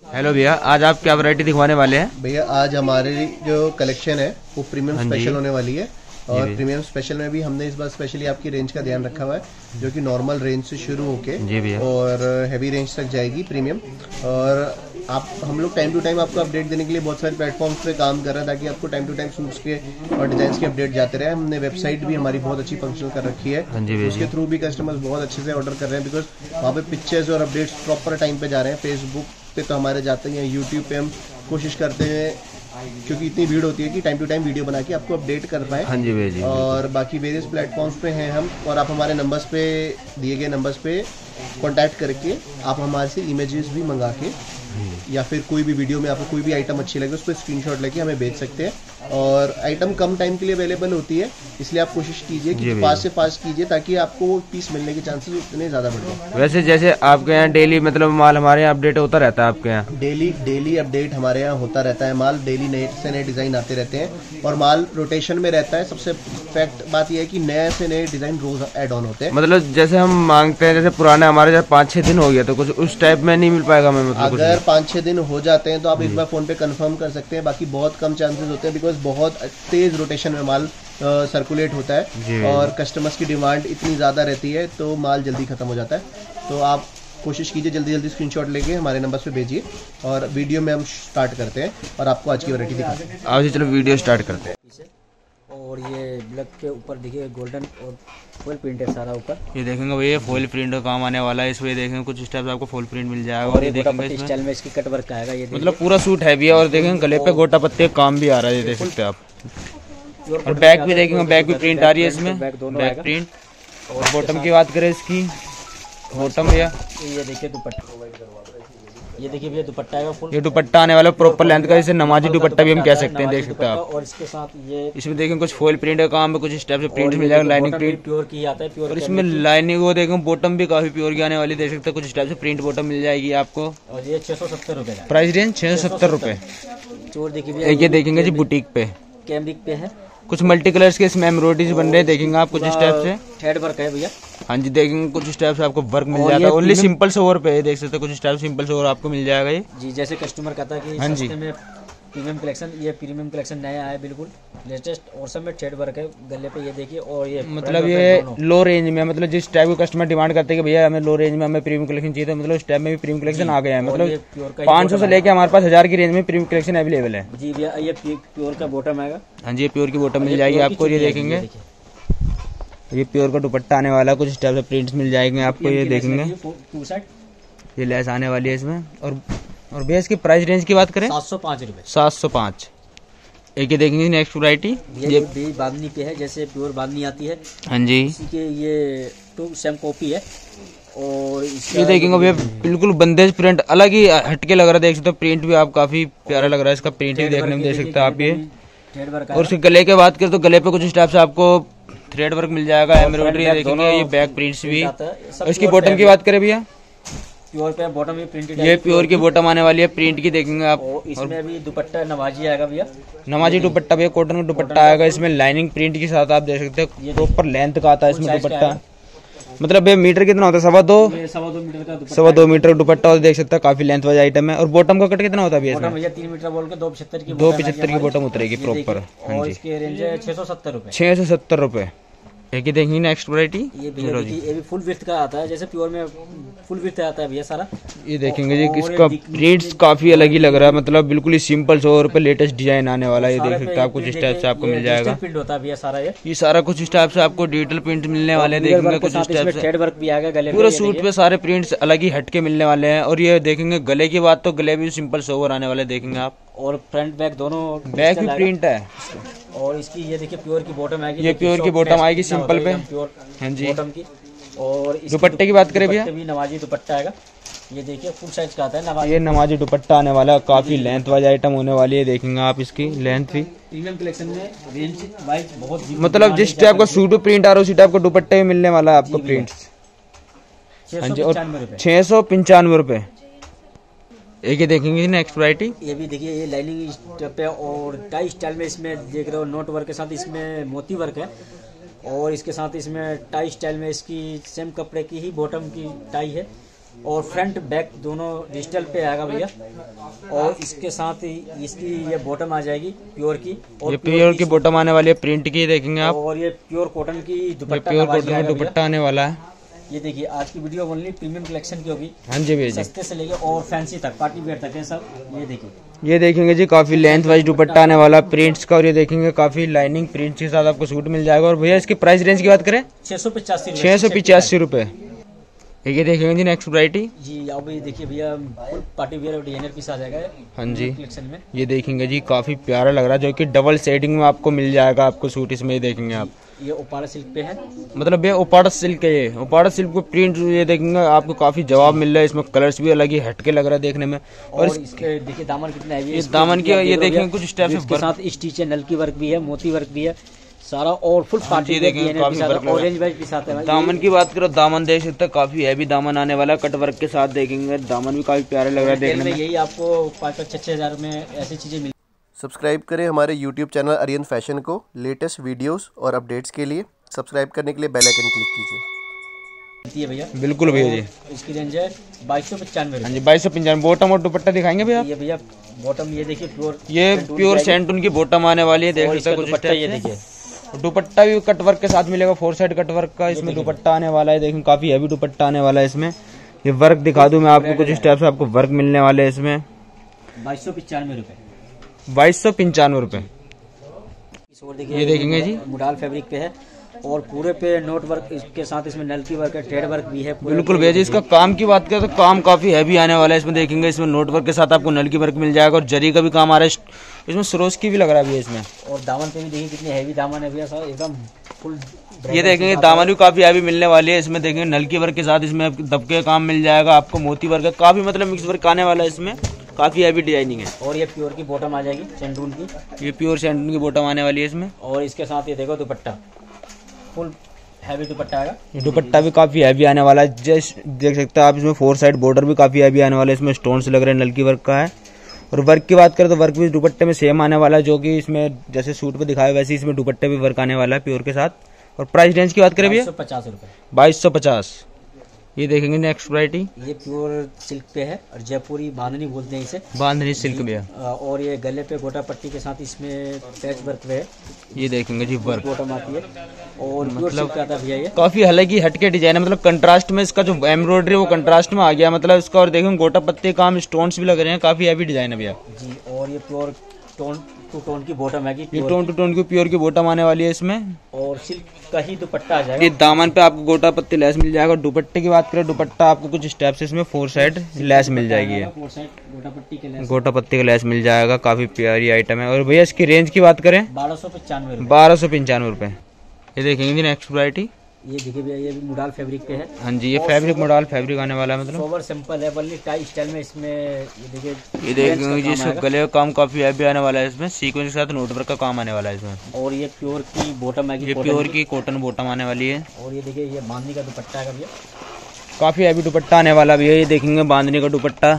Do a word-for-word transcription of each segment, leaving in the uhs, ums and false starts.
Hello भैया, आज आप क्या वैरायटी दिखवाने वाले हैं? भैया आज हमारी जो कलेक्शन है वो प्रीमियम स्पेशल होने वाली है। और प्रीमियम स्पेशल में भी हमने इस बार स्पेशली आपकी रेंज का ध्यान रखा हुआ है, जो कि नॉर्मल रेंज से शुरू होके और हैवी रेंज तक जाएगी प्रीमियम। और आप हम लोग टाइम टू टाइम आपको अपडेट देने के लिए बहुत सारे प्लेटफॉर्म्स पे काम कर रहे हैं, ताकि आपको टाइम टू टाइम सूट्स के और डिजाइन के अपडेट जाते रहे। हमने वेबसाइट भी हमारी बहुत अच्छी फंक्शनल कर रखी है, उसके थ्रू भी कस्टमर्स बहुत अच्छे से ऑर्डर कर रहे हैं, बिकॉज वहाँ पे पिक्चर्स और अपडेट्स प्रॉपर टाइम पे जा रहे हैं। फेसबुक पे तो हमारे जाते ही हैं, यूट्यूब पे हम कोशिश करते हैं, क्योंकि इतनी भीड़ होती है कि टाइम टू टाइम वीडियो बना के आपको अपडेट कर पाए। हाँ जी भाई जी। और बाकी वेरियस प्लेटफॉर्म्स पे हैं हम, और आप हमारे नंबर्स पे दिए गए नंबर्स पे कांटेक्ट करके आप हमारे से इमेजेस भी मंगा के या फिर कोई भी वीडियो में आपको कोई भी आइटम अच्छी लगे उस पर स्क्रीनशॉट लेके हमें भेज सकते हैं। और आइटम कम टाइम के लिए अवेलेबल होती है, इसलिए आप कोशिश कीजिए कि फास्ट से फास्ट कीजिए, ताकि आपको वो पीस मिलने के चांसेस उतने ज़्यादा बढ़ जाए। वैसे जैसे आपके यहाँ डेली मतलब माल हमारे यहाँ अपडेट होता रहता है, आपके यहाँ डेली डेली अपडेट हमारे यहाँ होता रहता है। माल डेली नए से नए डिज़ाइन आते रहते हैं और माल रोटेशन में रहता है। सबसे फैक्ट बात यह है कि नए से नए डिज़ाइन रोज ऐड ऑन होते हैं। मतलब जैसे हम मांगते हैं, जैसे पुराने हमारे जब पाँच छः दिन हो गया तो कुछ उस टाइप में नहीं मिल पाएगा हमें? मतलब अगर पाँच छः दिन हो जाते हैं तो आप एक बार फ़ोन पे कंफर्म कर सकते हैं, बाकी बहुत कम चांसेस होते हैं, बिकॉज बहुत तेज़ रोटेशन में माल सर्कुलेट होता है और कस्टमर्स की डिमांड इतनी ज़्यादा रहती है तो माल जल्दी ख़त्म हो जाता है। तो आप कोशिश कीजिए जल्दी जल्दी स्क्रीनशॉट लेके हमारे नंबर पे भेजिए, और वीडियो में हम स्टार्ट करते हैं और आपको आज की वैरायटी दिखाते हैं। आज चलो वीडियो स्टार्ट करते हैं। और ये ब्लैक के ऊपर देखिए गोल्डन और फुल प्रिंट है सारा ऊपर। ये देखेंगे भैया फुल प्रिंट का काम आने वाला है, इसमें देखेंगे कुछ स्टेप्स आपको फुल प्रिंट मिल जाएगा। और ये देखेंगे स्टाइल में इसकी कट वर्क आएगा, ये मतलब पूरा सूट हैवी है। और देखेंगे गले पे गोटा पत्ते का काम भी आ रहा है, ये देख सकते हैं आप। और बैक भी देखेंगे, बैक भी प्रिंट आ रही है इसमें, बैक प्रिंट। और बॉटम की बात करें इसकी, बॉटम भैया ये देखिए दुपट्टा, ये देखिए भैया दुपट्टा आएगा फुल। ये दुपट्टा आने वाला प्रॉपर लेंथ का, इसे नमाजी दुपट्टा भी हम कह सकते हैं, देख सकते हैं आप। और इसके साथ ये इसमें देखेंगे कुछ फॉल प्रिंट का काम है, कुछ स्टेप से प्रिंट मिल जाएगा, लाइनिंग प्रिंट प्योर की आता है प्योर। और इसमें लाइनिंग वो देखेंगे बॉटम भी काफी प्योर की आने वाली, देख सकते हैं कुछ स्टेप से प्रिंट बॉटम मिल जाएगी आपको। और ये छह सौ सत्तर रुपए का प्राइस रेंज छह सौ सत्तर रुपए। चोर देखिए ये देखेंगे जी बुटीक पे, कैमरिक पे है, कुछ मल्टी कलर्स के इसमें एम्ब्रॉयडरीज बन रहे हैं, देखेंगे आप कुछ स्टेप से थ्रेड वर्क है भैया। हाँ जी, देखेंगे कुछ स्टेप से आपको वर्क मिल जाता है, ओनली सिंपल से ओवर पे देख सकते हैं, कुछ स्टेप सिंपल से ओवर आपको मिल जाएगा ये जी। जैसे कस्टमर कहता है कि हाँ जी में प्रीमियम कलेक्शन, ये प्रीमियम कलेक्शन नया आया बिल्कुल लेटेस्ट, और सब में थ्रेड वर्क है गले पे, ये देखिए। और ये मतलब ये लो रेंज में, मतलब जिस टाइप का कस्टमर डिमांड करते हैं कि भैया हमें लो रेंज में हमें प्रीमियम कलेक्शन चाहिए, तो मतलब उस टाइप में भी प्रीमियम कलेक्शन आ गया है। मतलब पाँच सौ से लेके हमारे पास हजार की रेंज में प्रीमियम कलेक्शन अवेलेबल है जी भैया। ये प्योर का बॉटम आएगा। हाँ जी, ये प्योर की बॉटम मिल जाएगी आपको। ये देखेंगे ये प्योर का दुपट्टा आने वाला है, कुछ स्टाइल से प्रिंट्स मिल जाएंगे आपको। ये देखेंगे ये लेस आने वाली है इसमें। और और भैया इसकी प्राइस रेंज की बात करें, सात सौ पाँच रुपए सात सौ पाँच। एक ये देखेंगे नेक्स्ट वैरायटी, ये भी बांधनी पे है, जैसे प्योर बांधनी आती है। हाँ जी, इसी के ये टू सेम कॉपी है। और ये देखेंगे भैया बिल्कुल बंदेज प्रिंट अलग ही हटके लग रहा है, देख सकते हो। प्रिंट भी आप काफी प्यारा लग रहा है, इसका प्रिंट भी देखने में देख सकते हैं आप ये। और उसके गले की बात करें तो गले पे कुछ स्टेप से आपको थ्रेड वर्क मिल जाएगा, एम्ब्रॉयडरी देखेंगे, ये बैक प्रिंट्स भी। इसकी बॉटम की बात करें भैया, प्योर पे बॉटम भी प्रिंटेड, ये प्योर की बॉटम आने वाली है, प्रिंट की देखेंगे आप। और इसमें भी दुपट्टा नवाजी आएगा भैया, नवाजी दुपट्टा भैया, कॉटन का दुपट्टा आएगा इसमें, लाइनिंग प्रिंट के साथ आप देख सकते हैं, प्रॉपर लेंथ का आता है इसमें दुपट्टा। मतलब भैया मीटर कितना होता है? सवा दो सवा दो मीटर का सवा दो मीटर दुपट्टा, और देख सकते हैं काफी लेंथ वाला आइटम है। और बॉटम का कट कितना होता है भैया? भैया तीन मीटर बोल के दो पचहत्तर की दो पचहत्तर की बॉटम उतरेगी प्रॉपर। और इसके रेंज है छह सौ सत्तर रुपए छह सौ सत्तर रुपए। एक ही देखेंगे नेक्स्ट वैरायटी, ये भी ये भी फुल विड्थ का आता है, जैसे प्योर में फुल विड्थ आता है भैया सारा। ये देखेंगे जी, इसका प्रिंट्स काफी अलग ही लग रहा है, मतलब बिल्कुल ही सिंपल सौ पे लेटेस्ट डिजाइन आने वाला है। ये देख सकते हैं आप, कुछ स्टाइल से आपको मिल जाएगा। प्रिंट होता है भैया सारा, ये ये सारा कुछ स्टाइल से आपको डिजिटल प्रिंट मिलने वाले हैं, देखेंगे कुछ स्टाइल से थ्रेड वर्क भी आएगा गले पे। पूरा सूट पे सारे प्रिंट्स अलग ही हटके मिलने वाले हैं। और ये देखेंगे गले की बात, तो गले भी सिंपल सोवर आने वाले देखेंगे आप। और फ्रंट बैक दोनों बैक भी प्रिंट है। और इसकी ये देखिए प्योर की बॉटम आएगी, ये प्योर की बॉटम आएगी सिंपल पे, प्योर हाँ जी बॉटम की। और दुपट्टे की बात करें भैया, भी नवाजी दुपट्टा आएगा, ये देखिए फुल साइज का आता है नवाजी। ये नवाजी दुपट्टा आने वाला है, काफी लेंथ वाली आइटम होने वाली है, देखेंगे आप इसकी लेंथ भी। प्रीमियम कलेक्शन में रेंज वाइज बहुत, मतलब जिस टाइप का सूट प्रिंट आ रहा है उसी टाइप का दुपट्टे भी मिलने वाला है आपको प्रिंट्स। हाँ जी, और छह सौ पंचानवे रुपए। एक ही देखेंगे नेक्स्ट वैरायटी, ये भी देखिए, ये लाइनिंग स्टेप है और टाई स्टाइल में इसमें देख रहे हो नोट वर्क के साथ इसमें मोती वर्क है। और इसके साथ इसमें टाई स्टाइल में इसकी सेम कपड़े की ही बॉटम की टाई है। और फ्रंट बैक दोनों डिजिटल पे आएगा भैया। और इसके साथ ही इसकी ये बॉटम आ जाएगी प्योर की, और ये प्योर की बॉटम आने वाली है, प्रिंट की देखेंगे आप। और ये प्योर कॉटन की दुपट्टा, प्योर कॉटन का दुपट्टा आने वाला है। ये देखिए आज की वीडियो ओनली प्रीमियम कलेक्शन की होगी। हाँ जी भैया, सस्ते से लेके और फैंसी तक, पार्टी वेयर तक है सब। ये देखिए, ये देखेंगे जी काफी लेंथ वाइज दुपट्टा आने वाला प्रिंट्स का। और ये देखेंगे काफी लाइनिंग प्रिंट्स के साथ आपको सूट मिल जाएगा। और भैया इसकी प्राइस रेंज की बात करें, छह सौ पचासी छह सौ पिचासी रूपए। ये देखेंगे जी नेक्स्ट वैरायटी जी। अब ये देखिए भैया फुल पार्टी वेयर और डिजाइनर पीस आ जाएगा। हाँ जी, कलेक्शन में ये देखेंगे जी काफी प्यारा लग रहा है, जो कि डबल शेडिंग में आपको मिल जाएगा आपको सूट। इसमें ये देखेंगे आप, ये ओपाड़ा सिल्क पे है, मतलब ये ओपाड़ा सिल्क है। ये ओपाड़ा सिल्क को प्रिंट ये देखेंगे आपको काफी जवाब मिल रहा है। इसमें कलर्स भी अलग ही हटके लग रहा है देखने में। और, और इसके देखिए दामन कितना है, ये दामन की ये देखेंगे कुछ स्टेप इसके साथ स्टिच है, नल की वर्क भी है, मोती वर्क भी है सारा, और फुल पार्टी ऑरेंज वाइज भी साथ है। दामन की बात करो, दामन देख सकते हैं काफी हैवी दामन आने वाला है, कट वर्क के साथ देखेंगे। दामन भी काफी प्यारा लग रहा है देखने में। यही आपको पाँच पाँच छह छह हजार में ऐसी चीजें मिल। सब्सक्राइब करें हमारे यूट्यूब चैनल आर्यन फैशन को लेटेस्ट वीडियोस और अपडेट्स के लिए। सब्सक्राइब करने के लिए बेल आइकन क्लिक कीजिए। है भैया, बिल्कुल भैया जी। इसकी रेंज है बाईस सौ पचानवे। हाँ जी, बाईस सौ पंचानवे। बॉटम और दुपट्टा दिखाएंगे भैया। ये भैया बॉटम ये देखिए प्योर, ये प्योर सैंटून की बॉटम आने वाली है, देख सकते हैं कुछ दुपट्टा। ये देखिए दुपट्टा भी कट वर्क के साथ मिलेगा, फोर साइड कट वर्क का इसमें दुपट्टा आने वाला है। देखिए काफी हैवी दुपट्टा आने वाला है इसमें। ये वर्क दिखा दूं मैं आपको, कुछ स्टेप से आपको वर्क मिलने वाले हैं इसमें। बाईस सौ पचानवे रुपए, बाईस सौ पंचानवे रूपए। ये देखेंगे जी मुडाल फैब्रिक पे है, और पूरे पे नोट वर्क इसके साथ इसमें नल की वर्क है, थ्रेड वर्क भी है। बिल्कुल भैया जी, इसका काम की बात करें तो काम काफी हैवी आने वाला है इसमें। देखेंगे इसमें नोट वर्क के साथ आपको नल की वर्क मिल जाएगा, और जरी का भी काम आ रहा है इसमें, सरोज की भी लग रहा है भैया इसमें। और दामन पे भी देखिए कितनी हैवी दामन है भैया, सर एकदम फुल। ये देखेंगे दामन भी काफी हैवी मिलने वाली है इसमें। देखेंगे नल की वर्क के साथ इसमें दबके का काम मिल जाएगा आपको, मोती वर्क है, काफी मतलब मिक्स वर्क आने वाला है इसमें, काफी हैवी डिजाइनिंग है। और ये प्योर की बॉटम आ जाएगी सैंडून की, ये प्योर सैंडून की बॉटम आने वाली है इसमें। और इसके साथ ये देखो दुपट्टा फुल हैवी दुपट्टा आएगा। ये दुपट्टा भी काफी हैवी आने वाला है, जस्ट देख सकते हैं आप। इसमें फोर साइड बॉर्डर भी काफी हैवी आने वाला है, इसमें स्टोन्स लग रहे हैं, नल की वर्क का है। और वर्क की बात करें तो वर्क भी दुपट्टे में सेम आने वाला है, जो कि इसमें जैसे सूट पे दिखाया वैसे इसमें दुपट्टे भी वर्क आने वाला है प्योर के साथ। और प्राइस रेंज की बात करें भैया, पचास रुपए, बाईस सौ पचास। ये देखेंगे नेक्स्ट वैरायटी, ये प्योर सिल्क पे है, और जयपुरी बांधनी बोलते हैं इसे, बांधनी सिल्क भैया। और ये गले पे गोटा पट्टी के साथ इसमें पैच वर्क पे है। ये देखेंगे जी वर्क बॉटम आती है, और मतलब आता है भैया ये काफी हल्की हटके डिजाइन है, मतलब कंट्रास्ट में इसका जो एम्ब्रॉयडरी वो कंट्रास्ट में आ गया मतलब इसका। और देखेंगे गोटा पत्ती काम, स्टोन्स भी लग रहे हैं, काफी हैवी डिजाइन है भैया जी। और ये प्योर टोन टू टोन की बॉटम है, ये टोन टू टोन की प्योर की बॉटम आने वाली है इसमें। और सिल्क का ही दुपट्टा आ जाएगा। ये दामन पे आपको गोटा पत्ती लेस मिल जाएगा। दुपट्टे की बात करें, दुपट्टा आपको कुछ स्टेप्स इसमें फोर साइड लेस मिल जाएगी, फोर साइड गोटा पट्टी के लेस, गोटा पत्ती का लेस मिल जाएगा, काफी प्यारी आइटम है। और भैया इसकी रेंज की बात करें, बारह सौ पचानवे बारह सौ पंचानवे रूपए। ये देखेंगे नेक्स्ट वैरायटी, ये देखिए भैया ये भी मुडाल फैब्रिक पे है। हाँ जी, ये फैब्रिक मॉडल फैब्रिक आने वाला है, मतलब सोवर सिंपल है, वनली टाई स्टाइल में इसमें। ये देखिए ये देखेंगे जी इसका गले का काम काफी हैवी आने वाला है इसमें, सीक्वेंस के साथ नोटवर्क का काम आने वाला है इसमें। और ये प्योर की बॉटम है, ये प्योर की कॉटन बॉटम आने वाली है। और ये देखिए ये बांधनी का दुपट्टा है भैया, काफी हैवी दुपट्टा आने वाला भी है। ये देखेंगे बांधनी का दुपट्टा,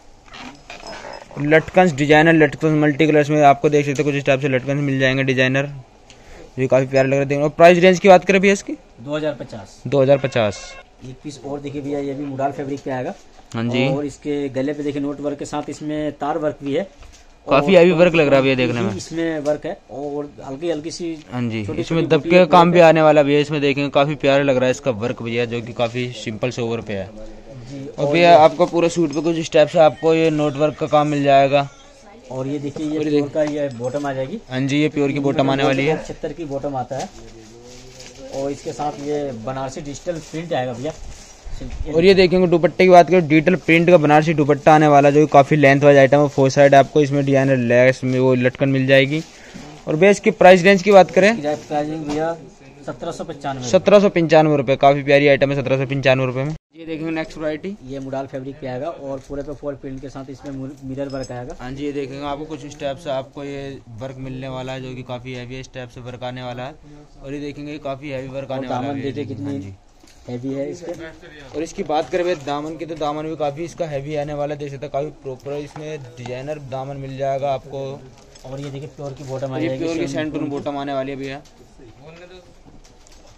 लटकन डिजाइनर, लटकन मल्टी कलर्स में आपको देख सकते हैं, कुछ इस टाइप से लटकन मिल जाएंगे डिजाइनर, ये काफी प्यारे लग रहे हैं। और प्राइस रेंज की बात करें भैया इसकी, दो हजार पचास दो हजार पचास। एक पीस और देखिए भैया, ये भी मुडाल फैब्रिक पे आएगा। हाँ जी, और इसके गले पे देखिए नोट वर्क के साथ इसमें तार वर्क भी है, काफी हैवी वर्क लग रहा है भैया देखने में, इसमें वर्क है, और हल्की हल्की सी। हाँ जी, इसमें दबके का काम भी आने वाला भैया इसमें, देखेंगे काफी प्यारा लग रहा है इसका वर्क भैया, जो कि काफी सिंपल सोवर पे है। और भैया आपको पूरे सूट पे कुछ स्टेप से आपको ये नोट वर्क का काम मिल जाएगा। और ये देखिए ये प्योर का ये बॉटम आ जाएगी। हाँ जी, ये प्योर की बॉटम आने वाली है, पचहत्तर की बॉटम आता है। और इसके साथ ये बनारसी डिजिटल प्रिंट आएगा भैया। और ये देखेंगे दुपट्टे की बात करें, डिजिटल प्रिंट का बनारसी दुपट्टा आने वाला, जो काफी लेंथ वाइज आइटम है। फोर साइड आपको इसमें डिजाइनर लेस में वो लटकन मिल जाएगी। और भैया इसकी प्राइस रेंज की बात करें, प्राइसिंग भैया सत्रह सौ पचानवे सत्रह सौ पंचानवे रुपए, काफी प्यारी आइटम है सत्रह सौ पंचानवे रुपए में। ये देखेंगे नेक्स्ट वैरायटी, ये मुडाल फैब्रिक पे आएगा, और पूरे पे फॉल प्रिंट के साथ इसमें मिरर वर्क आएगा। हाँ जी, ये देखेंगे आपको कुछ स्टेप से आपको ये वर्क मिलने वाला है, जो कि काफी हैवी स्टेप से वर्क आने वाला है। और ये देखेंगे काफी हैवी वर्क आने वाला है, देखिए कितनी हैवी है इसके। और इसकी बात करें भैया दामन की, तो दामन भी काफी इसका हैवी आने वाला है, देख सकते हैं काफी प्रॉपर इसमें डिजाइनर दामन मिल जाएगा आपको। और ये देखिए प्योर की बॉटम आ ये जाएगी, प्योर की सैंटून बॉटम आने वाली है भैया।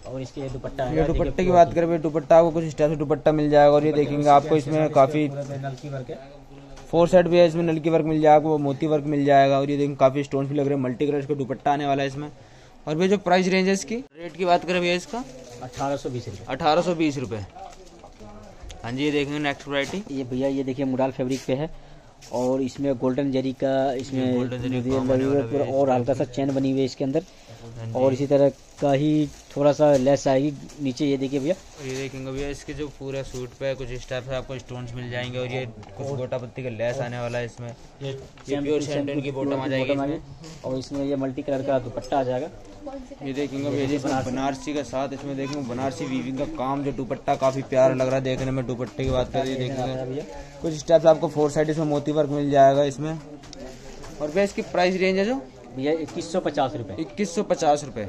और इसके ये दुपट्टा ये दुपट्टे की बात करें, दुपट्टा आपको कुछ इस टाइप से दुपट्टा मिल जाएगा और ये देखेंगे आपको इसमें काफी नलकी वर्क है, फोर साइड भी है, इसमें नलकी वर्क मिल जाएगा, वो मोती वर्क मिल जाएगा और ये देखेंगे काफी स्टोन भी लग रहे हैं, मल्टी कलर का दुपट्टा आने वाला है इसमें। और भैया जो प्राइस रेंज है इसकी, रेट की बात करें भैया इसका अठारह सौ बीस रुपये अठारह सौ बीस रुपये। हाँ जी, ये देखेंगे नेक्स्ट वैरायटी। ये भैया ये देखिए मुडाल फैब्रिक पे है और इसमें गोल्डन जरी का इसमें गोल्डन जरी लगी हुई है और हल्का सा चैन बनी हुई है इसके अंदर और इसी तरह का ही थोड़ा सा लेस आएगी नीचे। ये देखिए भैया, ये देखेंगे भैया इसके जो पूरा सूट पे कुछ इस टाइप से आपको स्टोन्स मिल जाएंगे और ये कुछ गोटा पत्ती का लेस आने वाला है इसमें। ये प्योर सैंडन की बॉटम आ जाएगी और इसमें ये मल्टी कलर का दुपट्टा आ जाएगा। ये देखेंगे भैया इसमें बनारसी के साथ इसमें देखेंगे बनारसी वीविंग का काम, जो दुपट्टा काफी प्यारा लग रहा है देखने में। दुपट्टे की बात करें देखेंगे कुछ इस टाइप से आपको फोर साइड इसमें मोती वर्क मिल जाएगा इसमें। और भैया इसकी प्राइस रेंज है जो भैया इक्कीस सौ पचास रुपये इक्कीस सौ पचास रुपये।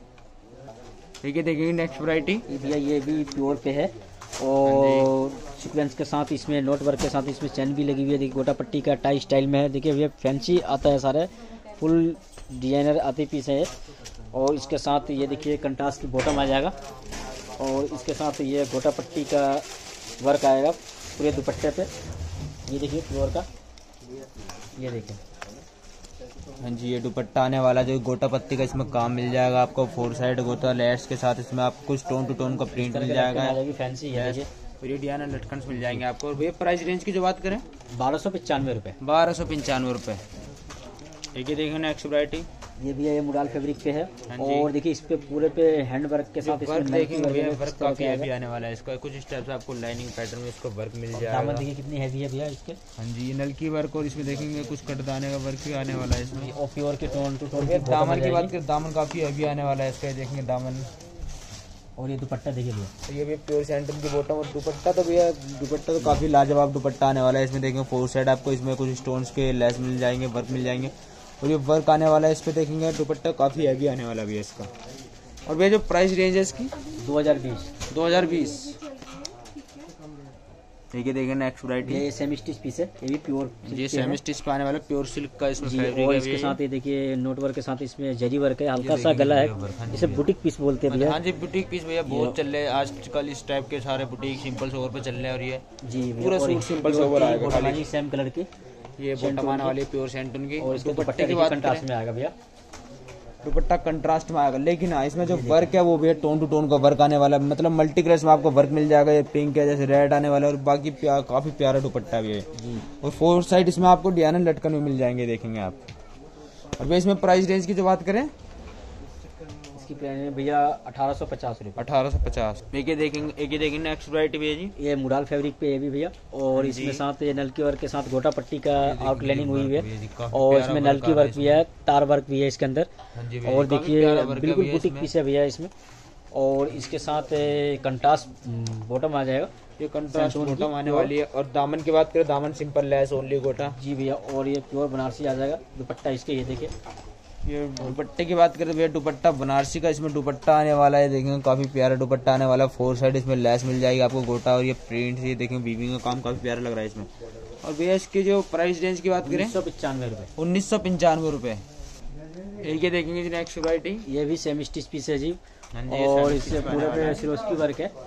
ठीक है, देखेंगे नेक्स्ट वैरायटी। भैया ये भी प्योर पे है और सीक्वेंस के साथ इसमें नोट वर्क के साथ इसमें चैन भी लगी हुई है। देखिए गोटा पट्टी का टाई स्टाइल में है। देखिए भैया फैंसी आता है, सारे फुल डिजाइनर आते पीस है और इसके साथ ये देखिए कंट्रास्ट की बॉटम आ जाएगा और इसके साथ ये गोटा पट्टी का वर्क आएगा पूरे दुपट्टे पे। ये देखिए प्योर का, ये देखिए। हाँ जी, ये दुपट्टा आने वाला जो गोटा पत्ती का इसमें काम मिल जाएगा आपको, फोर साइड गोटा लेयर्स के साथ इसमें आपको टोन टू टोन का प्रिंट मिल जाएगा। फैंसी है और ये डिजाइन लटकन मिल जाएंगे आपको। और भैया प्राइस रेंज की जो बात करें बारह सौ पचानवे रुपये बारह सौ पंचानवे रुपये। ठीक है, देखिए नेक्स्ट वैरायटी। ये भी है मुडाल फैब्रिक पे है और देखिए इस पे पूरे पे हैंड वर्क के साथ वर्क देखेंगे, वर्क काफी हैवी आने वाला है इसका। कुछ इस टाइप से आपको लाइनिंग पैटर्न में इसको वर्क मिल जाएगा। दामन देखिए कितनी हैवी है भैया इसके। हाँ जी, ये नलकी वर्क और इसमें देखेंगे कुछ कटदाने का वर्क भी आने वाला है इसमें। और प्योर के टोन टू टोन। दामन की बात करें, दामन काफी हैवी आने वाला है इसका, देखेंगे दामन। और ये दुपट्टा देखिए भैया, तो ये भी प्योर सैंटन की बॉटम और दुपट्टा तो भैया दुपट्टा तो काफी लाजवाब दुपट्टा आने वाला है इसमें। देखेंगे फोर साइड आपको इसमें कुछ स्टोन्स के लेस मिल जाएंगे, वर्क मिल जाएंगे और ये वर्क आने वाला है इस पे। देखेंगे दुपट्टा काफी हैवी आने वाला भी है इसका। और भैया जो प्राइस रेंज है इसकी दो हजार बीस दो हजार बीस। ठीक है, देखेंगे नेक्स्ट वैरायटी। ये सेमी स्टिच पीस है, ये भी प्योर, ये सेमी स्टिच पे आने वाला प्योर सिल्क का इसमें फैब्रिक और है। इसके साथ ये देखिए नोट वर्क के साथ इसमें जरी वर्क है, हल्का सा गला है, इसे बुटीक पीस बोलते हैं भैया। हाँ जी, बुटीक पीस भैया बहुत चल रहे हैं आजकल, इस टाइप के सारे बुटीक सिंपल सोवर पे चल रहे हैं। और ये जी पूरा सूट सिंपल सोवर आएगा खाली, सेम कलर की ये बॉटम आने वाली प्योर सैंटन की। और इसके दुपट्टे की बात कंट्रास्ट में आएगा भैया, दुपट्टा कंट्रास्ट में आएगा। लेकिन हाँ, इसमें जो वर्क है वो भी टोन टू टोन का वर्क आने वाला है, मतलब मल्टी कलर्स में आपको वर्क मिल जाएगा। ये पिंक है, जैसे रेड आने वाला है और बाकी प्या, काफी प्यारा दुपट्टा भी है। और फोर साइड इसमें आपको डिजाइन लटकन भी मिल जाएंगे, देखेंगे आप। और भैया इसमें प्राइस रेंज की जो बात करें, इसकी प्राइस भैया अठारह सौ पचास रुपये अठारह सौ पचास। एक ही देखेंगे, एक ही देखेंगे नेक्स्ट वैरायटी भैया जी। ये मुडाल फैब्रिक पे है भी भैया और इसमें साथ ये नलकी वर्क के साथ गोटा पट्टी का आउटलाइनिंग हुई है और इसमें नलकी वर्क भी है, तार वर्क भी है इसके अंदर। और देखिए बिल्कुल बुटीक पीस है भैया इसमें। और इसके साथ कंट्रास्ट बॉटम आ जाएगा, ये कंट्रास्ट बॉटम आने वाली है। और दामन की बात करें, दामन सिंपल लेस ओनली गोटा जी भैया। और ये प्योर बनारसी आ जाएगा दुपट्टा इसके, ये देखिए। ये दुपट्टे की बात करें तो भैया दुपट्टा बनारसी का इसमें दुपट्टा आने वाला है, देखेंगे काफी प्यारा दुपट्टा आने वाला है। फोर साइड इसमें लेस मिल जाएगी आपको गोटा और ये प्रिंट, ये देखेंगे वीविंग का काम काफी प्यारा लग रहा है इसमें। और भैया इसकी जो प्राइस रेंज की बात करें उन्नीस सौ पचानवे रुपये उन्नीस सौ पंचानवे रुपए। एक ये देखेंगे जी नेक्स्ट वैरायटी। ये भी सेमी स्टिच पीस है जी और इससे पूरे पे सिरोस्की वर्क है,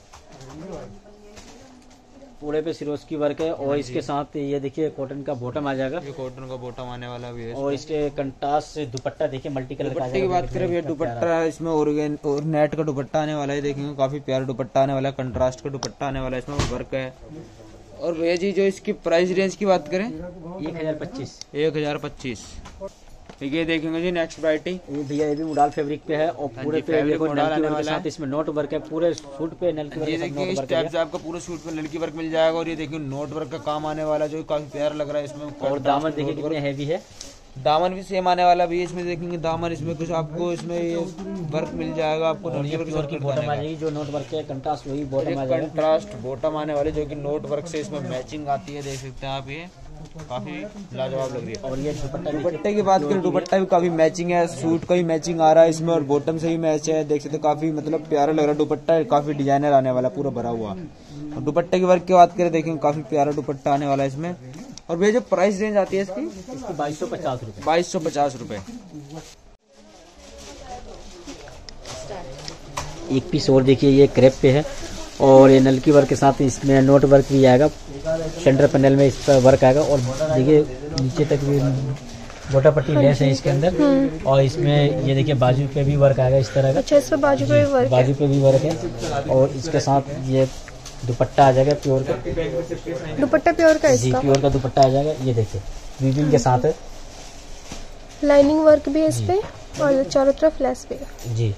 पूरे पे सिरोस्की वर्क है। और इसके साथ ये देखिए कॉटन का बॉटम आ जाएगा, ये कॉटन का बॉटम आने वाला भी है। और इसके कंट्रास्ट से दुपट्टा देखिए मल्टी कलर का। दुपट्टे की बात करें भैया, दुपट्टा इसमें ऑर्गेन और नेट का दुपट्टा आने वाला है, देखेंगे काफी प्यारा दुपट्टा आने वाला है, कंट्रास्ट का दुपट्टा आने वाला है, इसमें वर्क है। और भैया जी जो इसकी प्राइस रेंज की बात करें, एक हजार पच्चीस एक हजार पच्चीस। ठीक है, देखेंगे जी नेक्स्ट वैरायटी। ये भैया ये भी मुडाल फैब्रिक पे है और पूरे पे देखो नलकी वर्क के साथ इसमें नोट वर्क है, पूरे सूट पे नलकी वर्क। ये देखिए इस टाइप से आपका पूरे सूट पे नलकी वर्क मिल जाएगा। और ये देखिए नोट वर्क का काम आने वाला जो काफी प्यारा लग रहा है इसमें। और दामन देखिए कितने हैवी है, दामन भी सेम आने वाला भी है इसमें। देखेंगे दामन इसमें कुछ आपको इसमें ये वर्क मिल जाएगा आपको, नलकी वर्क की बॉटम आ जाएगी, जो नोट वर्क है कंट्रास्ट वही बॉटम आ जाएगा, कंट्रास्ट बॉटम आने वाली जो कि नोट वर्क से इसमें मैचिंग आती है, देख सकते हैं आप। ये काफी लाजवाब लग रही है। और ये दुपट्टा, दुपट्टे की बात करें दुपट्टा भी काफी मैचिंग है, सूट का ही मैचिंग आ रहा है इसमें और बॉटम से ही मैच है, देख सकते काफी मतलब प्यारा लग रहा है दुपट्टा, काफी डिजाइनर आने वाला पूरा भरा हुआ। और दुपट्टे की वर्क की बात करें, देखेंगे काफी प्यारा दुपट्टा आने वाला है इसमें। और भैया जो प्राइस रेंज आती है इसकी, इसकी बाईस सौ पचास रूपए बाईस सौ पचास रूपए। एक पीस और देखिए ये क्रेप पे है और ये नलकी वर्क के साथ इसमें नोट वर्क भी आएगा। सेंटर पैनल में इस पर वर्क आएगा और देखिए नीचे तक भी गोटा पट्टी लेस है इसके अंदर। और इसमें ये देखिए बाजू पे भी वर्क आएगा इस तरह का। अच्छा, इस पर बाजू पे भी वर्क बाजू पे भी वर्क है। और इसके साथ ये दुपट्टा आ जाएगा प्योर का। दुपट्टा प्योर का जी, इसका प्योर का दुपट्टा आ जाएगा। ये देखिए वीविंग के साथ है, लाइनिंग वर्क भी है इस पे और चारों तरफ लेस भी है जी।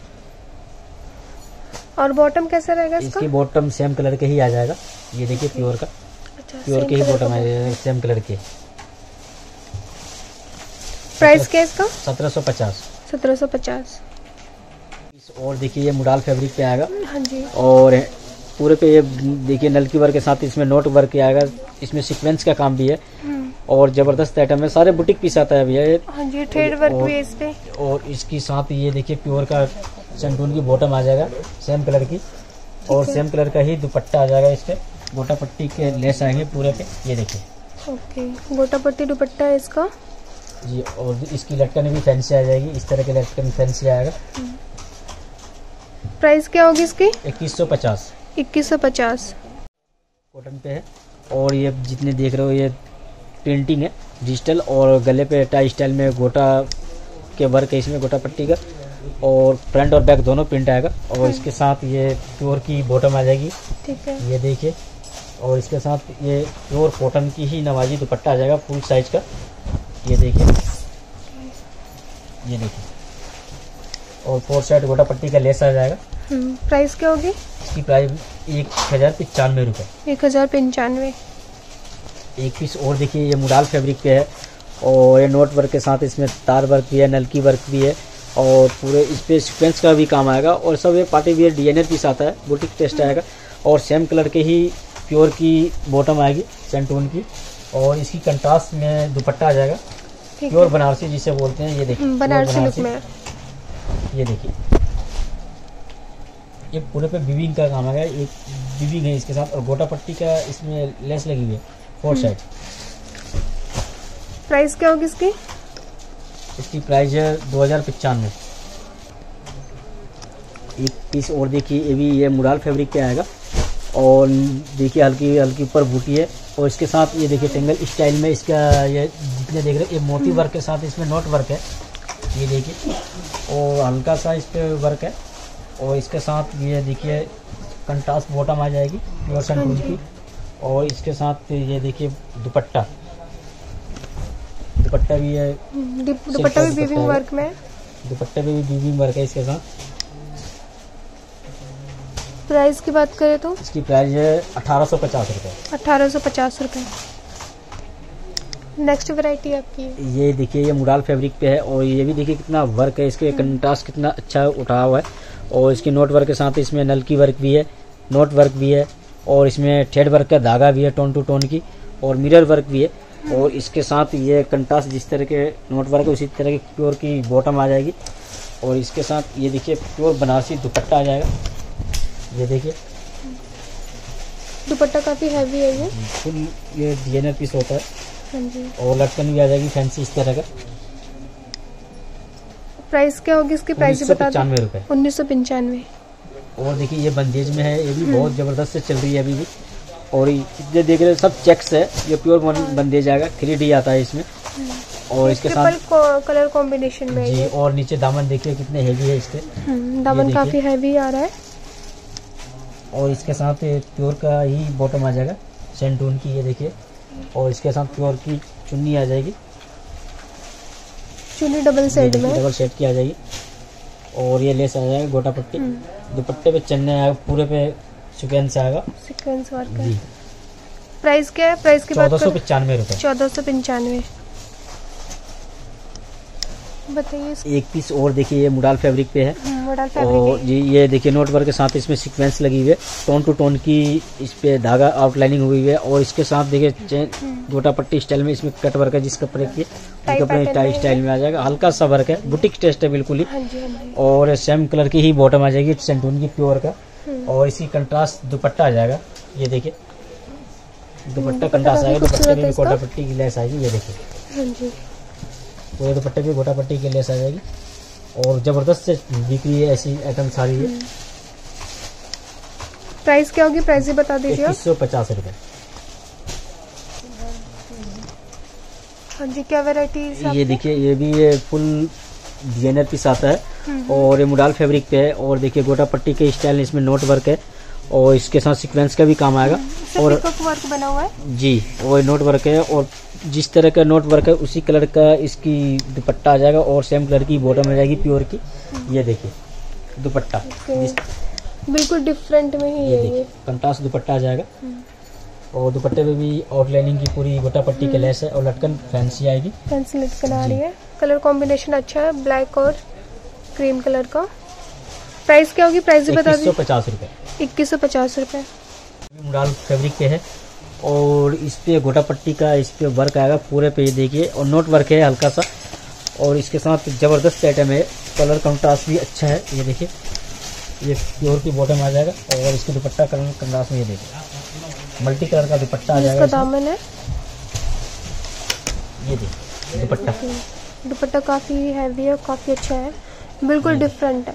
और बॉटम कैसा रहेगा इसका? इसकी बॉटम सेम कलर के ही आ जाएगा। ये देखिए प्योर का, अच्छा, प्योर सेम के ही कलर बॉटम का। है, सेम कलर के। प्राइस क्या है इसका? सत्रह सौ पचास। सत्रह सौ पचास। और देखिए ये मुडाल फैब्रिक पे आएगा हाँ जी। और पूरे पे ये देखिए नलकी वर्क के साथ इसमें नोट वर्क आएगा। इसमें सीक्वेंस का काम भी है और जबरदस्त आइटम है। सारे बुटीक पीस आता है भैया ये। हाँ जी, थ्रेड वर्क भी है इस पे। और इसके साथ ये देखिए प्योर का सेंटून की बॉटम आ जाएगा सेम कलर की और सेम कलर का ही दुपट्टा आ जाएगा। इस पे गोटा पट्टी के लेस आएंगे पूरे पे। ये देखिए ओके, गोटा पट्टी दुपट्टा है इसका जी। और इसकी लटकन भी फैंसी आ जाएगी, इस तरह के लटकन फैंसी आएगा। प्राइस क्या होगी इसकी? इक्कीस सौ पचास। इक्कीस सौ पचास। कॉटन पे है और ये जितने देख रहे हो ये प्रिंटिंग है डिजिटल और गले पे टाई स्टाइल में गोटा के वर्क है इसमें, गोटा पट्टी का। और फ्रंट और बैक दोनों प्रिंट आएगा और इसके साथ ये प्योर की बॉटम आ जाएगी। ठीक है, ये देखिए। और इसके साथ ये प्योर कॉटन की ही नवाजी दुपट्टा आ जाएगा फुल साइज का। ये देखिए, ये देखिए। और फोर साइड गोटा पट्टी का लेस आ जाएगा। प्राइस क्या होगी? इसकी प्राइस एक हजार पचानवे रुपये। एक हजार पंचानवे। एक पीस और देखिए ये मुडाल फैब्रिक पे है और ये नोट वर्क के साथ इसमें तार वर्क भी है, नलकी वर्क भी है और पूरे इस पे सीक्वेंस का भी काम आएगा। और सब ये पार्टी वियर डीएनएर पीस आता है, बुटीक टेस्ट आएगा और सेम कलर के ही प्योर की बॉटम आएगी सेंटून की। और इसकी कंट्रास्ट में दुपट्टा आ जाएगा प्योर बनारसी जिसे बोलते हैं। ये देखिए बनारसी लुक में। ये देखिए ये पूरे पे विविंग का काम आएगा। एक विविंग है इसके साथ और गोटा पट्टी का इसमें लेस लगी हुई है फोर साइड। प्राइस क्या होगी इसकी? इसकी प्राइस है दो हजार पचानवे। एक पीस और देखिए ये भी ये मुडाल फैब्रिक पे आएगा और देखिए हल्की हल्की ऊपर बूटी है और इसके साथ ये देखिए टेंगल स्टाइल में इसका ये जितने देख रहे हैं ये मोती वर्क के साथ इसमें नोट वर्क है। ये देखिए और हल्का सा इस पे वर्क है और इसके साथ ये देखिए कंट्रास्ट बॉटम आ जाएगी प्योर सेंटून की। और इसके साथ ये देखिए दुपट्टा दुपट्टा भी है, दुपट्टा भी वीविंग वर्क में। दुपट्टे पे भी वीविंग वर्क है इसके साथ। प्राइस की बात करें तो इसकी प्राइस है अठारह सौ पचास रुपये। अठारह सौ पचास रुपये। नेक्स्ट वैरायटी आपकी है। ये देखिए ये मुडाल फैब्रिक पे है और ये भी देखिए कितना वर्क है, इसके कंट्रास्ट कितना अच्छा उठा हुआ है। और इसकी नोट वर्क के साथ इसमें नलकी वर्क भी है, नोट वर्क भी है और इसमें थ्रेड वर्क का धागा भी है टोन टू टोन की और मिरर वर्क भी है। और इसके साथ ये कंट्रास्ट जिस तरह के नोट वर्क है उसी तरह की प्योर की बॉटम आ जाएगी। और इसके साथ ये देखिए प्योर बनारसी दुपट्टा आ जाएगा। ये देखिए दुपट्टा काफी हैवी है ये। फुल ये डीएनएर पीस होता है। हाँ जी। और लटकन भी आ जाएगी फैंसी इस तरह का। प्राइस क्या होगी इसकी? प्राइस उन्नीस सौ बता पचानवे रुपये। उन्नीस सौ पंचानवे। और देखिए ये बंदेज में है, ये भी बहुत जबरदस्त से चल रही है अभी भी। और ये देख रहे हैं सब चेक्स है, ये प्योर बंदेज आएगा, थ्री डी आता है इसमें। और इसके साथ कलर कॉम्बिनेशन में जी। और नीचे दामन देखिए कितने हेवी है इसके, दामन काफी हैवी आ रहा है। और इसके साथ प्योर का ही बॉटम आ जाएगा सेंटून की। ये देखिए और इसके साथ प्योर की चुन्नी आ जाएगी, चुन्नी डबल सेट में डबल सेट की आ जाएगी। और ये लेस आ जाएगा गोटा पट्टी, दुपट्टे पे चन्ने आएगा, पूरे पे सीक्वेंस आएगा, सीक्वेंस वर्क जी। प्राइस क्या है? प्राइस की बात चौदह सौ पचानवे रुपये। चौदह सौ पंचानवे। बताइए। एक पीस और देखिए ये मुडाल फैब्रिक पे है मुडाल और फैब्रिक जी ये देखिए नोट वर्क के साथ इसमें सीक्वेंस लगी हुई है, टोन टू टोन की इस पे धागा आउटलाइनिंग हुई है। और इसके साथ देखिए चेन गोटा पट्टी स्टाइल में इसमें कट वर्क है, जिस कपड़े की कपड़े टाई स्टाइल में आ जाएगा। हल्का सा वर्क है, बुटीक टेस्ट है बिल्कुल ही। हाँ जी, हाँ जी। और सेम कलर की ही बॉटम आ जाएगी सेंटून की प्योर का। और इसी कंट्रास्ट दुपट्टा आ जाएगा। ये देखिए दुपट्टा कंट्रास्ट आएगा, दुपट्टे में भी गोटा पट्टी की लेस आएगी। ये देखिए हाँ जी। पूरे दुपट्टे पे गोटा पट्टी की लेस आ जाएगी और जबरदस्त से बिक रही है ऐसी आइटम सारी है। प्राइस क्या होगी, प्राइस भी बता दीजिए आप। इक्कीस सौ पचास रुपये। हाँ जी, क्या वेराइटी? ये देखिए, ये भी ये फुल डिजाइनर पीस आता है और ये मुडाल फैब्रिक पे है। और देखिए गोटा पट्टी के स्टाइल, इसमें नोट वर्क है और इसके साथ सीक्वेंस का भी काम आएगा। और वर्क बना हुआ है जी, और नोट वर्क है और जिस तरह का नोट वर्क है उसी कलर का इसकी दुपट्टा आ जाएगा और सेम कलर की बॉटम आ जाएगी प्योर की। ये देखिए दुपट्टा बिल्कुल डिफरेंट में ही है, ये कंट्रास्ट दुपट्टा आ जाएगा। और दुपट्टे पे भी आउटलाइनिंग की पूरी गोटा पट्टी के लेस है और लटकन फैंसी आएगी, फैंसी लटकन आ रही है। कलर कॉम्बिनेशन अच्छा है, ब्लैक और क्रीम कलर का। प्राइस क्या होगी, प्राइस भी बता दीजिए। इक्कीस सौ पचास रुपये। इक्कीस सौ पचास रुपये। मुडाल फैब्रिक पे है और इस पे गोटा पट्टी का इस पे वर्क आएगा पूरे पे, ये देखिए। और नोट वर्क है हल्का सा और इसके साथ जबरदस्त आइटम है, कलर कंट्रास्ट भी अच्छा है। ये देखिए, ये प्योर की बॉटम आ जाएगा और इसकी दुपट्टा कलर कंट्रास्ट में, ये देखिए मल्टी कलर का दुपट्टा आ जाएगा। इसका दामन है, ये देखिए दुपट्टा। दुपट्टा काफी हैवी है, काफी अच्छा है, बिल्कुल डिफरेंट है,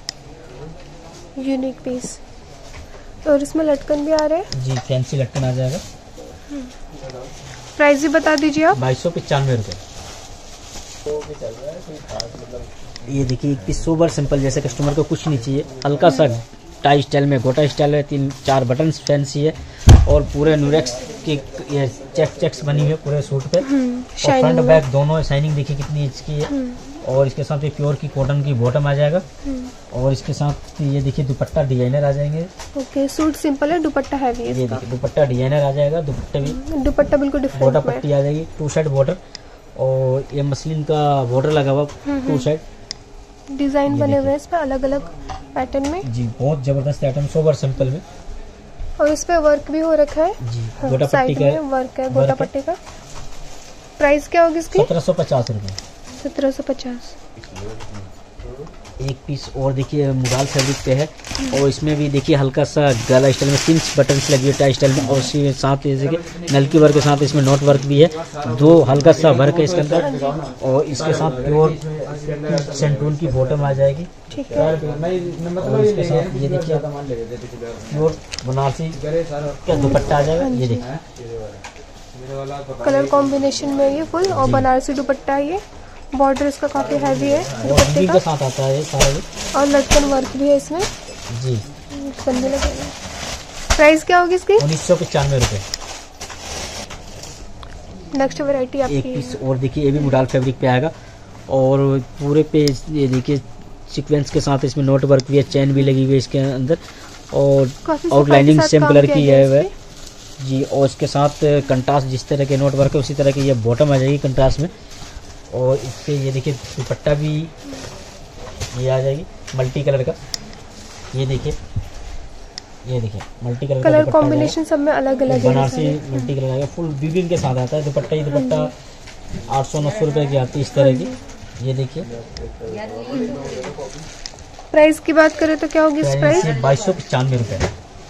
यूनिक पीस। और इसमें लटकन भी आ रहे हैं जी, फैंसी लटकन आ जाएगा। प्राइस भी बता दीजिए आप। बाईस सौ पचानवे रुपये। ये देखिए एक पीस सोबर सिंपल, जैसे कस्टमर को कुछ नहीं चाहिए, हल्का सा टाई स्टाइल में गोटा स्टाइल है, तीन चार बटन फैंसी है और पूरे न्यूरेक्स की ये चेक चेक्स बनी हुई है पूरे सूट पे। और फ्रंट बैक दोनों शाइनिंग देखिए कितनी इसकी है। और इसके साथ ये प्योर की कॉटन की बॉटम आ जाएगा और इसके साथ ये देखिए दुपट्टा डिजाइनर आ जाएंगे। ओके, सूट सिंपल है, दुपट्टा हैवी है। ये देखिए दुपट्टा डिजाइनर आ जाएगा, दुपट्टे भी दुपट्टा बिल्कुल डिफरेंट, गोटा पट्टी आ जाएगी, टू साइड बॉर्डर और ये मसलिन का बॉर्डर लगा हुआ टू साइड, डिजाइन बने हुए हैं इस पे अलग अलग पैटर्न में जी। बहुत जबरदस्त आइटम, सोबर सिंपल में। और इस पे वर्क भी हो रखा है जी, हाँ, गोटा पट्टी का वर्क है, गोटा पट्टी का। प्राइस क्या होगी इसकी? सत्रह सौ पचास रुपये। सत्रह सौ पचास। एक पीस और देखिए मुगाल फैब्रिक पे है और इसमें भी देखिए हल्का सा गला स्टाइल में तीन बटन्स लगी है टाई स्टाइल में और उसके साथ जैसे नलकी वर्क के साथ इसमें नोट वर्क भी है, दो हल्का सा वर्क है इसके अंदर और इसके साथ प्योर सेंटून की बॉटम आ जाएगी। ठीक है। और इसके साथ ये देखिए प्योर बनारसी का दुपट्टा आ जाएगा। ये देखिए कलर कॉम्बिनेशन में ये फुल और बनारसी दुपट्टा है, ये बॉर्डर इसका काफी हैवी है दुपट्टे का साथ आता है सारा और लटकन वर्क भी है इसमें जी, बनने लगेगा। प्राइस क्या होगी इसकी? उन्नीस सौ पचानवे रुपये। नेक्स्ट वैरायटी आपकी एक पीस और देखिए, ये भी मुडाल फैब्रिक पे आएगा और पूरे पे ये देखिए सीक्वेंस के साथ इसमें नोट वर्क भी है, चेन भी लगी हुई है इसके अंदर और आउटलाइनिंग सेम कलर की है वह जी। और इसके साथ कंट्रास्ट जिस तरह के नोट वर्क है उसी तरह की ये बॉटम आ जाएगी कंट्रास्ट में। और इस पे ये देखिए दुपट्टा भी ये आ जाएगी मल्टी कलर का। ये देखिए ये देखिए मल्टी कलर कलर कॉम्बिनेशन सब में अलग अलग है, बनारसी मल्टी कलर आएगा, फुल वीविंग के साथ आता है। दुपट्टा ही दुपट्टा आठ सौ नौ सौ रुपये की आती है इस तरह की। ये देखिए प्राइस की बात करें तो क्या होगी इस प्राइस? बाईस सौ पचानवे रुपये।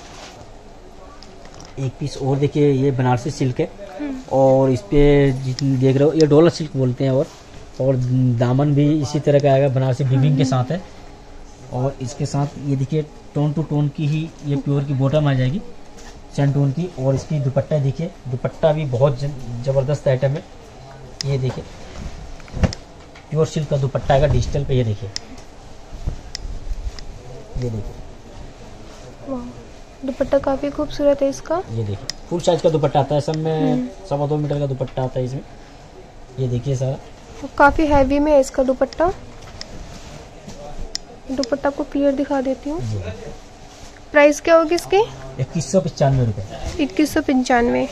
एक पीस और देखिए, ये बनारसी सिल्क है और इस पे जितनी देख रहे हो ये डॉलर सिल्क बोलते हैं और और दामन भी इसी तरह का आएगा, बनारसी वीविंग के साथ है। और इसके साथ ये देखिए टोन टू टोन की ही ये प्योर की बॉटम आ जाएगी सेंट टोन की। और इसकी दुपट्टा देखिए, दुपट्टा भी बहुत जबरदस्त आइटम है। ये देखिए प्योर सिल्क का दुपट्टा आएगा डिजिटल पे। ये देखिए ये देखिए दुपट्टा काफी खूबसूरत है इसका। ये देखिए फुल साइज का दुपट्टा आता है, सब में सवा दो मीटर का दुपट्टा आता है इसमें। ये देखिए सारा काफी हैवी में है इसका दुपट्टा। दुपट्टा को क्लियर दिखा देती हूँ। प्राइस क्या होगी इसकी? इक्कीस सौ पचानवे रुपये। इक्कीस सौ पंचानवे।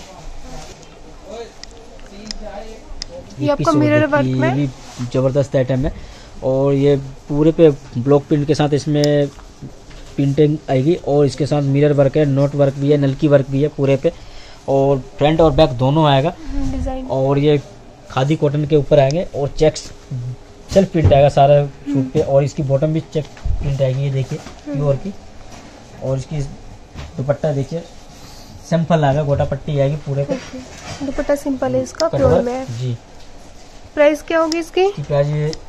ये आपका मिरर वर्क में भी जबरदस्त आइटम है और ये पूरे पे ब्लॉक प्रिंट के साथ इसमें प्रिंटिंग आएगी और इसके साथ मिरर वर्क है, नोट वर्क भी है, नलकी वर्क भी है पूरे पे और फ्रंट और बैक दोनों आएगा डिजाइन। और ये खादी कॉटन के ऊपर आएंगे और चेक्स सेल्फ प्रिंट आएगा सारा सूट पे और इसकी बॉटम भी चेक प्रिंट आएगी। ये देखिए प्योर की। और इसकी दुपट्टा देखिए सिंपल आएगा, गोटा पट्टी आएगी पूरे पे। दुपट्टा सिंपल है इसका, प्योर में है जी। प्राइस क्या होगी इसकी?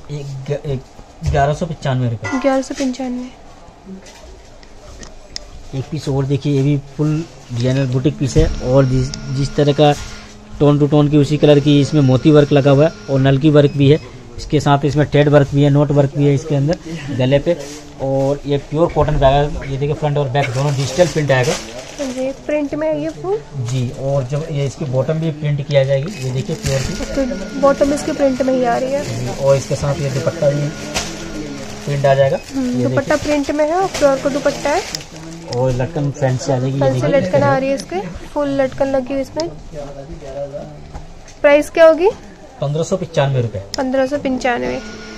प्राइस ग्यारह सौ पचानवे रुपये। ग्यारह सौ पंचानवे। एक पीस और देखिए, ये भी फुल डिजाइनर बुटीक पीस है। और जिस जिस तरह का टोन टू टोन की उसी कलर की इसमें मोती वर्क लगा हुआ है और नलकी वर्क भी है। इसके साथ इसमें थ्रेड वर्क भी है, नोट वर्क भी है इसके अंदर गले पे। और ये प्योर कॉटन का आएगा, ये देखिए फ्रंट और बैक दोनों डिजिटल प्रिंट आएगा जी, प्रिंट में है ये फुल जी। और जब ये इसकी बॉटम भी प्रिंट किया जाएगी, ये देखिए प्योर की बॉटम इसके प्रिंट में ही आ रही है। और इसके साथ ये दुपट्टा भी प्रिंट आ जाएगा, दुपट्टा प्रिंट में है और प्योर का दुपट्टा है। और लटकन फ्रंट से आ जाएगी, ये फैंसी लटकन आ रही है इसके, फुल लटकन लगी हुई इसमें। प्राइस क्या होगी? पंद्रह सौ पचानवे रुपये। पंद्रह सौ पंचानवे।